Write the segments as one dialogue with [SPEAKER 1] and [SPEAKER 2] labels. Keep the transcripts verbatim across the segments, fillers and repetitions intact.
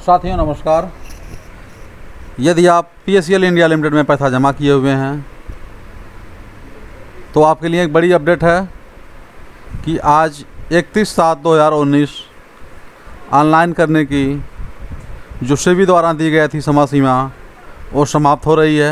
[SPEAKER 1] साथियों नमस्कार। यदि आप P S C L India limited में पैसा जमा किए हुए हैं तो आपके लिए एक बड़ी अपडेट है कि आज इकतीस सात दो हज़ार उन्नीस ऑनलाइन करने की जो सेबी द्वारा दी गई थी समय सीमा वो समाप्त हो रही है।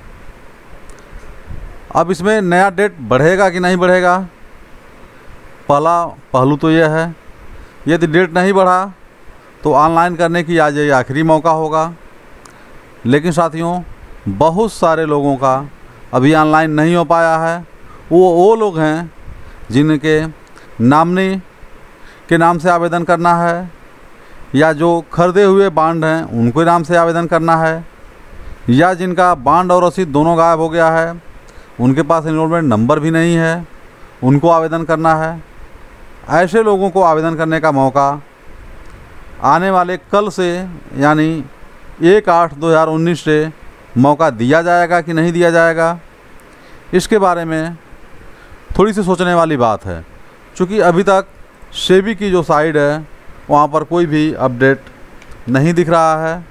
[SPEAKER 1] अब इसमें नया डेट बढ़ेगा कि नहीं बढ़ेगा, पहला पहलू तो यह है। यदि डेट नहीं बढ़ा तो ऑनलाइन करने की आज ये आखिरी मौका होगा। लेकिन साथियों, बहुत सारे लोगों का अभी ऑनलाइन नहीं हो पाया है। वो वो लोग हैं जिनके नॉमिनी के नाम से आवेदन करना है, या जो खरीदे हुए बॉन्ड हैं उनके नाम से आवेदन करना है, या जिनका बॉन्ड और रसीद दोनों गायब हो गया है, उनके पास एनरोलमेंट नंबर भी नहीं है, उनको आवेदन करना है। ऐसे लोगों को आवेदन करने का मौका आने वाले कल से यानी एक आठ दो हज़ार उन्नीस से मौका दिया जाएगा कि नहीं दिया जाएगा, इसके बारे में थोड़ी सी सोचने वाली बात है। क्योंकि अभी तक सेबी की जो साइट है वहाँ पर कोई भी अपडेट नहीं दिख रहा है।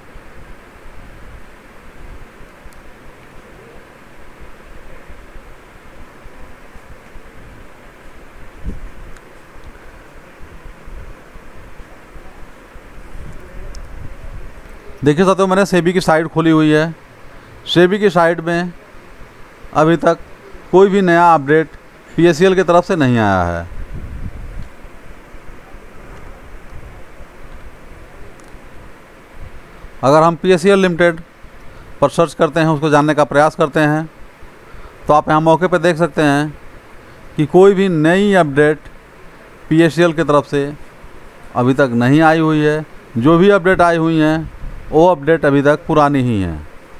[SPEAKER 1] देखिए साथियों, मैंने सेबी की साइट खोली हुई है। सेबी की साइट में अभी तक कोई भी नया update P S C L की तरफ से नहीं आया है। अगर हम P S C L limited पर सर्च करते हैं, उसको जानने का प्रयास करते हैं, तो आप यहाँ मौके पर देख सकते हैं कि कोई भी नई update P S C L की तरफ से अभी तक नहीं आई हुई है। जो भी अपडेट आई हुई हैं वो अपडेट अभी तक पुरानी ही है।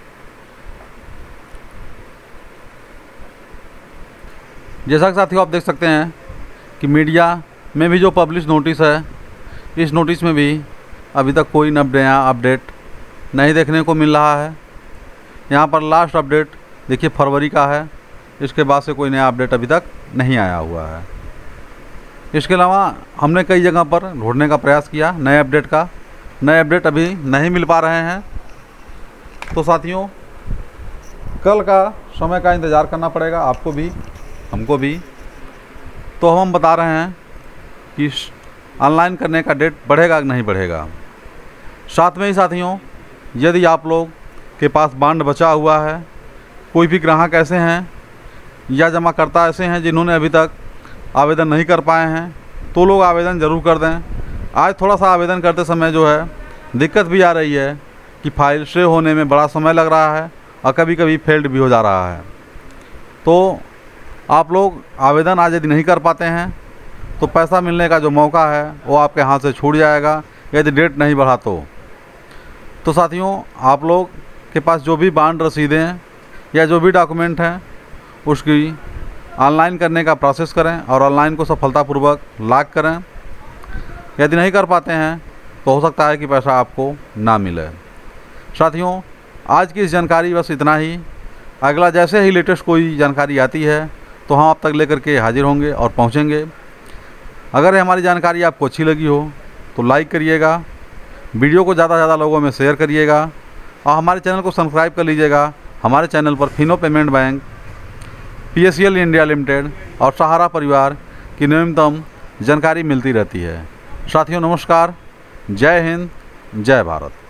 [SPEAKER 1] जैसा कि साथियों आप देख सकते हैं कि मीडिया में भी जो पब्लिश नोटिस है, इस नोटिस में भी अभी तक कोई नया अपडेट नहीं देखने को मिल रहा है। यहाँ पर लास्ट अपडेट देखिए फरवरी का है, इसके बाद से कोई नया अपडेट अभी तक नहीं आया हुआ है। इसके अलावा हमने कई जगह पर ढूंढने का प्रयास किया नए अपडेट का, नए अपडेट अभी नहीं मिल पा रहे हैं। तो साथियों, कल का समय का इंतज़ार करना पड़ेगा, आपको भी हमको भी। तो हम बता रहे हैं कि ऑनलाइन करने का डेट बढ़ेगा कि नहीं बढ़ेगा। साथ में ही साथियों, यदि आप लोग के पास बॉन्ड बचा हुआ है, कोई भी ग्राहक ऐसे हैं या जमाकर्ता ऐसे हैं जिन्होंने अभी तक आवेदन नहीं कर पाए हैं, तो लोग आवेदन ज़रूर कर दें। आज थोड़ा सा आवेदन करते समय जो है दिक्कत भी आ रही है कि फाइल से होने में बड़ा समय लग रहा है और कभी कभी फेल्ड भी हो जा रहा है। तो आप लोग आवेदन आज यदि नहीं कर पाते हैं तो पैसा मिलने का जो मौका है वो आपके हाथ से छूट जाएगा, यदि डेट नहीं बढ़ा तो। तो साथियों, आप लोग के पास जो भी बॉन्ड रसीदें या जो भी डॉक्यूमेंट हैं उसकी ऑनलाइन करने का प्रोसेस करें और ऑनलाइन को सफलतापूर्वक लॉक करें। यदि नहीं कर पाते हैं तो हो सकता है कि पैसा आपको ना मिले। साथियों, आज की इस जानकारी बस इतना ही। अगला जैसे ही लेटेस्ट कोई जानकारी आती है तो हम आप तक लेकर के हाजिर होंगे और पहुंचेंगे। अगर हमारी जानकारी आपको अच्छी लगी हो तो लाइक करिएगा, वीडियो को ज़्यादा से ज़्यादा लोगों में शेयर करिएगा और हमारे चैनल को सब्सक्राइब कर लीजिएगा। हमारे चैनल पर Fino payment bank, P S C L India limited और सहारा परिवार की न्यूनतम जानकारी मिलती रहती है। साथियों नमस्कार, जय हिंद, जय भारत।